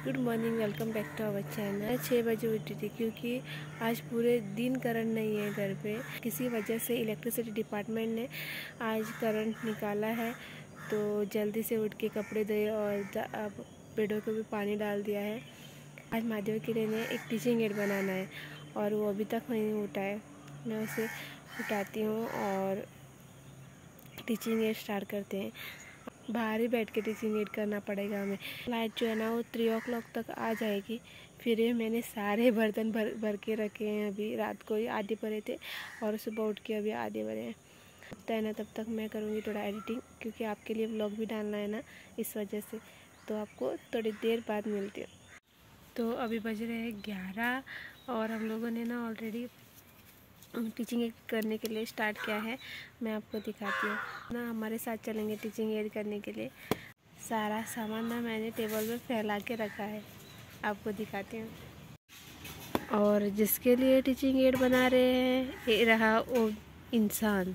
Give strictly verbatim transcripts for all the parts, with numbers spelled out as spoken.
Good morning, welcome back to our channel. छः बजे उठी थी क्योंकि आज पूरे दिन करंट नहीं है घर पे। किसी वजह से इलेक्ट्रिसिटी डिपार्टमेंट ने आज करंट निकाला है, तो जल्दी से उठ के कपड़े धोए और पेड़ों को भी पानी डाल दिया है। आज महादेव के लिए ने एक टीचिंग एड बनाना है और वो अभी तक नहीं उठा है। मैं उसे उठाती हूँ और टीचिंग एड स्टार्ट करते हैं। बाहर ही बैठ के टीचिंग एड करना पड़ेगा हमें। लाइट जो है ना वो थ्री ओ क्लॉक तक आ जाएगी। फिर मैंने सारे बर्तन भर भर के रखे हैं। अभी रात को ही आधे भरे थे और सुबह उठ के अभी आधे भरे हैं। लगता है ना, तब तक मैं करूँगी थोड़ा एडिटिंग, क्योंकि आपके लिए व्लॉग भी डालना है ना, इस वजह से। तो आपको थोड़ी देर बाद मिलती हूँ। तो अभी बज रहे हैं ग्यारह और हम लोगों ने ना ऑलरेडी टीचिंग एड करने के लिए स्टार्ट किया है। मैं आपको दिखाती हूँ ना, हमारे साथ चलेंगे टीचिंग एड करने के लिए। सारा सामान ना मैंने टेबल पे फैला के रखा है, आपको दिखाती हूँ। और जिसके लिए टीचिंग एड बना रहे हैं, ये रहा वो इंसान।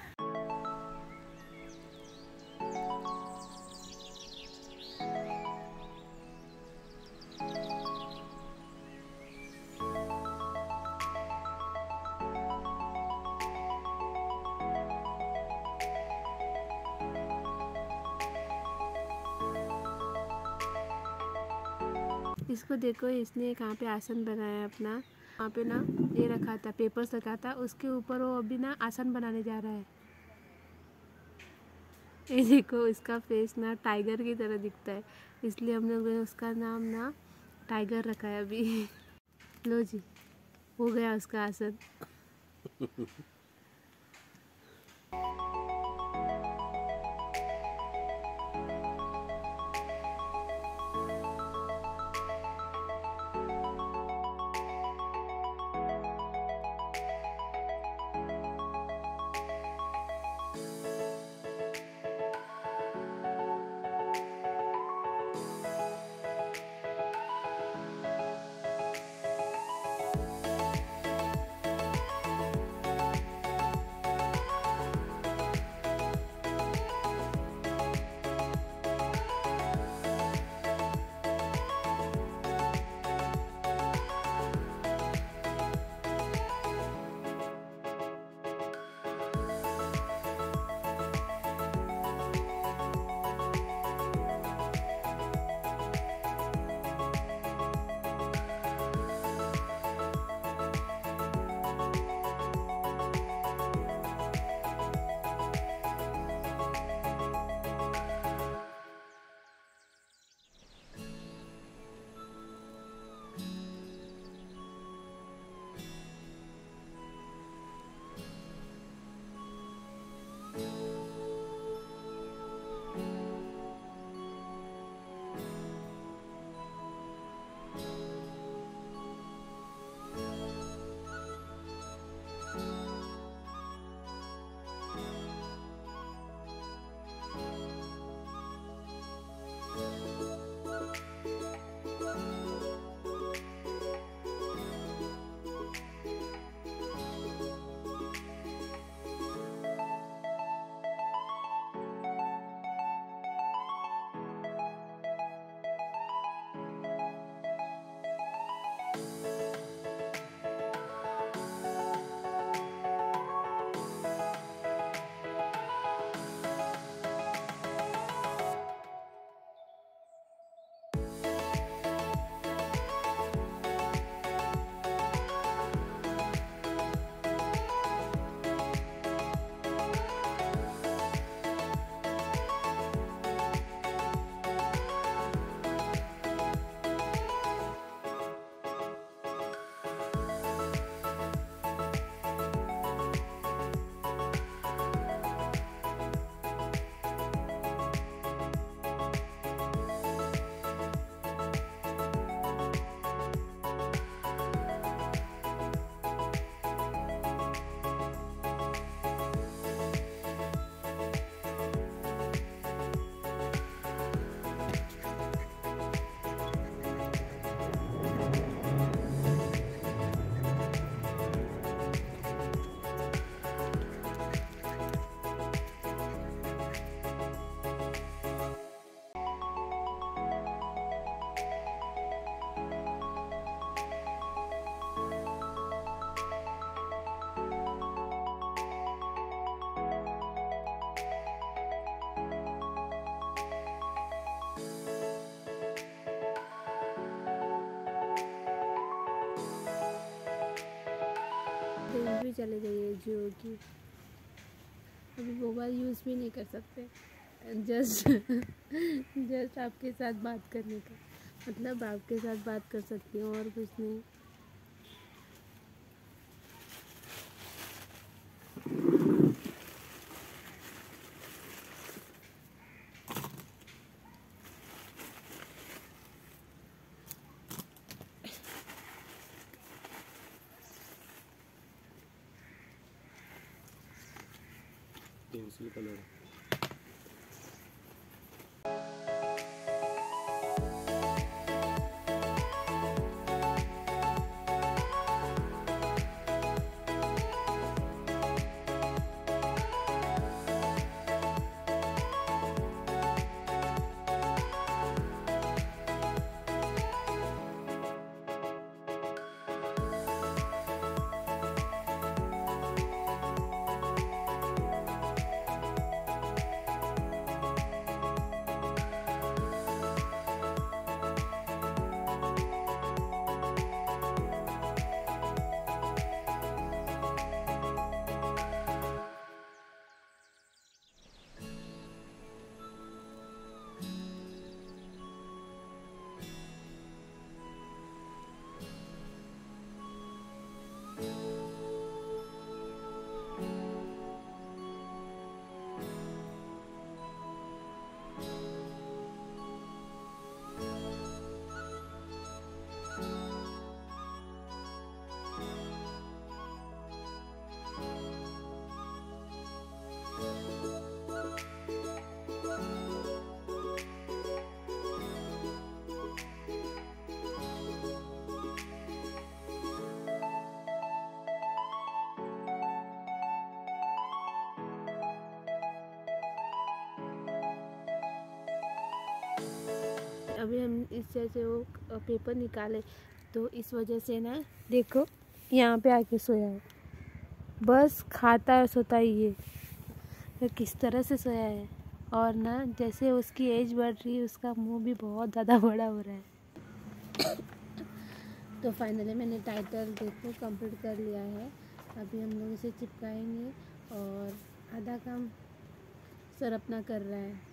इसको देखो, इसने कहाँ पे आसन बनाया अपना। वहाँ पे ना ये रखा था, पेपर्स रखा था, उसके ऊपर वो अभी ना आसन बनाने जा रहा है। ये देखो, इसका फेस ना टाइगर की तरह दिखता है, इसलिए हम लोग ने उसका नाम ना टाइगर रखा है अभी। लो जी, हो गया उसका आसन। भी चले जाइए जियो की, अभी मोबाइल यूज़ भी नहीं कर सकते, जस्ट जस्ट आपके साथ बात करने का मतलब आपके साथ बात कर सकती हूँ और कुछ नहीं। पेंसिल कलर अभी हम इस जैसे वो पेपर निकाले तो इस वजह से ना देखो यहाँ पे आके सोया है, बस खाता है सोता ही है, तो किस तरह से सोया है। और ना जैसे उसकी एज बढ़ रही है उसका मुंह भी बहुत ज़्यादा बड़ा हो रहा है। तो फाइनली मैंने टाइटल देखो कंप्लीट कर लिया है। अभी हम लोग इसे चिपकाएंगे और आधा काम सर अपना कर रहा है।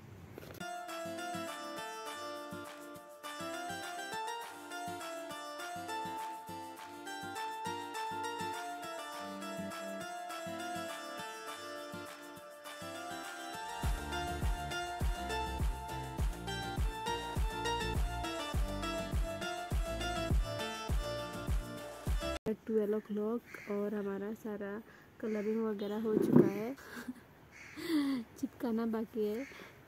ट्वेल्व ओ क्लॉक और हमारा सारा कलरिंग वगैरह हो चुका है। चिपकाना बाकी है।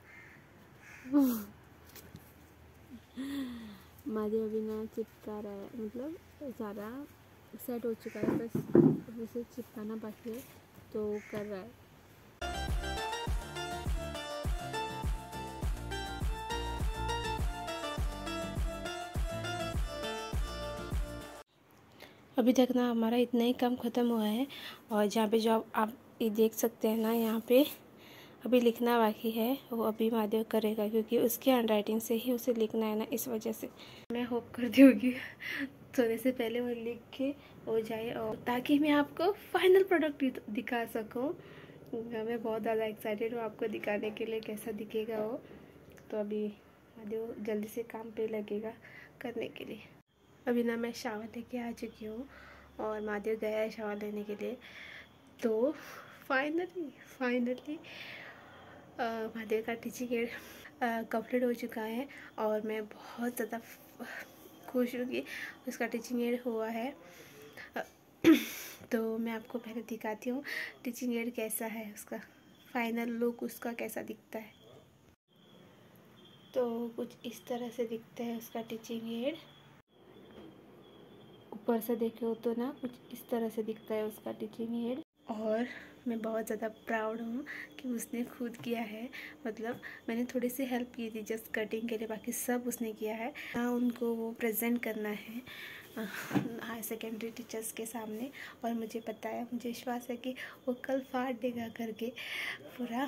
माधव अभी ना चिपका रहा है, मतलब सारा सेट हो चुका है, बस अभी से चिपकाना बाकी है तो कर रहा है। अभी तक ना हमारा इतना ही काम ख़त्म हुआ है और जहाँ पे जो आप ये देख सकते हैं ना, यहाँ पे अभी लिखना बाकी है, वो अभी महादेव करेगा क्योंकि उसकी हैंड राइटिंग से ही उसे लिखना है ना, इस वजह से मैं होप करती हूँ कि सोने से पहले वो लिख के हो जाए और ताकि मैं आपको फाइनल प्रोडक्ट दिखा सकूँ। मैं बहुत ज़्यादा एक्साइटेड हूँ आपको दिखाने के लिए कैसा दिखेगा वो। तो अभी महादेव जल्दी से काम पे लगेगा करने के लिए। अभी ना मैं शावर लेके आ चुकी हूँ और महादेव गया है शावर लेने के लिए। तो फाइनली फाइनली महादेव का टीचिंग एड कंप्लीट हो चुका है और मैं बहुत ज़्यादा खुश हूँ कि उसका टीचिंग एड हुआ है। तो मैं आपको पहले दिखाती हूँ टीचिंग एड कैसा है, उसका फाइनल लुक उसका कैसा दिखता है। तो कुछ इस तरह से दिखता है उसका टीचिंग एड। ऊपर से देखे हो तो ना कुछ इस तरह से दिखता है उसका टीचिंग एड। और मैं बहुत ज़्यादा प्राउड हूँ कि उसने खुद किया है, मतलब मैंने थोड़ी सी हेल्प की थी जस्ट कटिंग के लिए, बाकी सब उसने किया है। ना उनको वो प्रेजेंट करना है हायर सेकेंडरी टीचर्स के सामने और मुझे पता है, मुझे विश्वास है कि वो कल फाड़ देगा करके पूरा।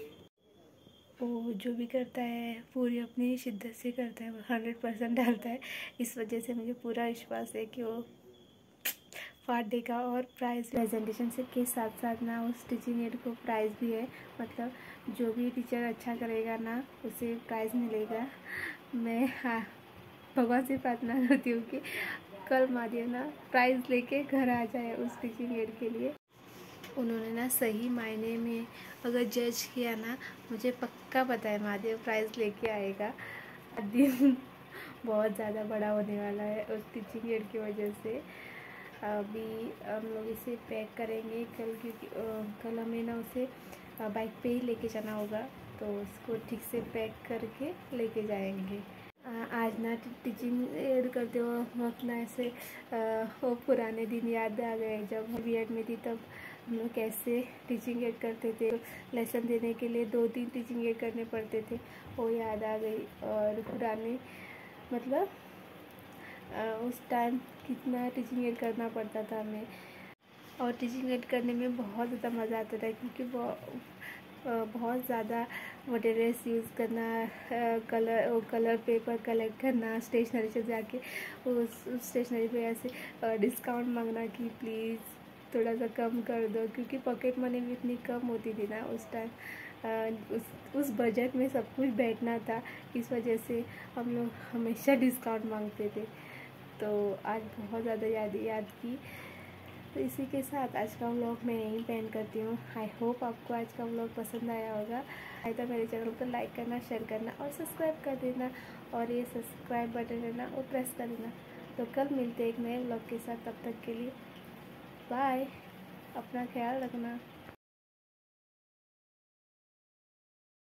वो जो भी करता है पूरी अपनी शिद्दत से करता है, वो हंड्रेड परसेंट डालता है। इस वजह से मुझे पूरा विश्वास है कि वो अवार्ड देगा और प्राइज़ प्रेजेंटेशन से के साथ साथ ना उस टीचिंग एड को प्राइज़ भी है। मतलब जो भी टीचर अच्छा करेगा ना उसे प्राइज़ मिलेगा। मैं हाँ भगवान से प्रार्थना करती हूँ कि कल महादेव ना प्राइज़ लेके घर आ जाए उस टीचिंग एड के लिए। उन्होंने ना सही मायने में अगर जज किया ना, मुझे पक्का पता है महादेव प्राइज़ लेके आएगा। दिन बहुत ज़्यादा बड़ा होने वाला है उस टीचिंग एड की वजह से। अभी हम लोग इसे पैक करेंगे कल, क्योंकि कल हमें ना उसे बाइक पे ही लेके जाना होगा, तो उसको ठीक से पैक करके लेके जाएंगे। आज ना टीचिंग एड करते वक्त ना ऐसे वो पुराने दिन याद आ गए जब बी एड में थी, तब हम लोग कैसे टीचिंग एड करते थे। लेसन देने के लिए दो तीन टीचिंग एड करने पड़ते थे, वो याद आ गई। और पुराने मतलब उस टाइम कितना टीचिंग एड करना पड़ता था हमें, और टीचिंग एड करने में बहुत ज़्यादा मज़ा आता था, क्योंकि बहुत ज़्यादा मटेरियल्स यूज़ करना, कलर कलर पेपर कलेक्ट करना, स्टेशनरी से जाके उस स्टेशनरी पे ऐसे डिस्काउंट मांगना कि प्लीज़ थोड़ा सा कम कर दो, क्योंकि पॉकेट मनी भी इतनी कम होती थी ना उस टाइम। उस उस बजट में सब कुछ बैठना था, इस वजह से हम लोग हमेशा डिस्काउंट मांगते थे। तो आज बहुत ज़्यादा याद याद की। तो इसी के साथ आज का व्लॉग मैं यहीं पेंड करती हूँ। आई होप आपको आज का व्लॉग पसंद आया होगा। आए तो मेरे चैनल को लाइक करना, शेयर करना और सब्सक्राइब कर देना, और ये सब्सक्राइब बटन है ना वो प्रेस कर देना। तो कल मिलते हैं एक नए व्लॉग के साथ, तब तक के लिए बाय। अपना ख्याल रखना।